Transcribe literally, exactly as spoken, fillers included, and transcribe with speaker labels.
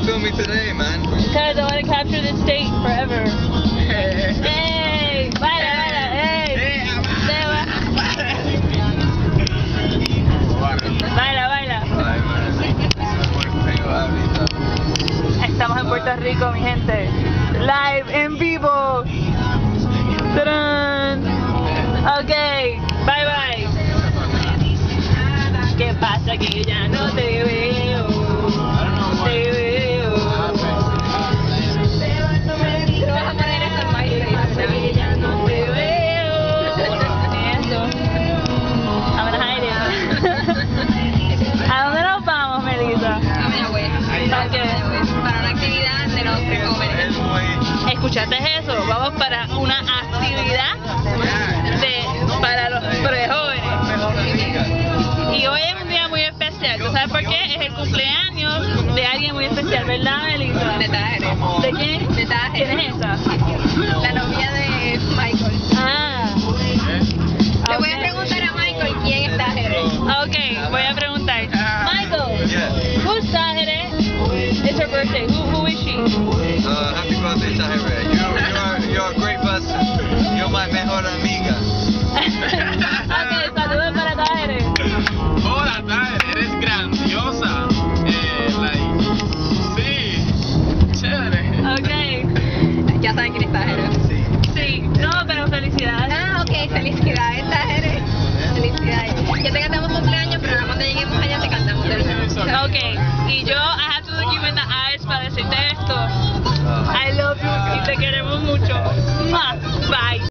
Speaker 1: film me today, man?
Speaker 2: Because I want to capture this state forever. Hey, baila, baila, hey. Baila, baila. Estamos en Puerto Rico, mi gente. Live, en vivo. ¡Tarán! Ok, bye bye. ¿Qué pasa? Que ya no te veo. Te veo.
Speaker 3: Te vas a poner eso en baile.
Speaker 2: Que ya no te veo. Eso. I'm gonna hide it. ¿A dónde nos vamos, Melissa?
Speaker 3: A Mayagüez.
Speaker 2: ¿Para qué?
Speaker 3: Para una actividad de los jóvenes.
Speaker 2: ¿Escuchaste eso? Vamos para una actividad de, para los prejóvenes. Y hoy es un día muy especial. ¿Tú sabes por qué? Es el cumpleaños de alguien muy especial, ¿verdad, Melissa?
Speaker 3: De Tájeres.
Speaker 2: ¿De quién?
Speaker 3: De Tájeres.
Speaker 2: ¿Quién es esa?
Speaker 3: La novia de Michael.
Speaker 2: Ah.
Speaker 3: Le voy a
Speaker 2: Ok.
Speaker 3: preguntar a Michael quién es Tájeres.
Speaker 2: Ok, voy a preguntar. Michael, who's Tahere? It's her birthday. Who, who is she?
Speaker 1: Uh, happy birthday, Tahira. You, you're, you're a great person. You're my mejor amiga.
Speaker 2: Ok, saludos para Tahere.
Speaker 4: Hola, Taher, eres grandiosa. Eh, like, sí, chévere.
Speaker 2: Ok,
Speaker 3: Ya saben quién es Tájeres.
Speaker 2: sí, no, pero felicidades.
Speaker 3: Ah, ok, felicidades, Tájeres. Felicidades. Ya te cantamos cumpleaños, pero ahora cuando lleguemos allá te cantamos de verdad.
Speaker 2: Ok, y yo, I have to look you in the eyes para decirte esto.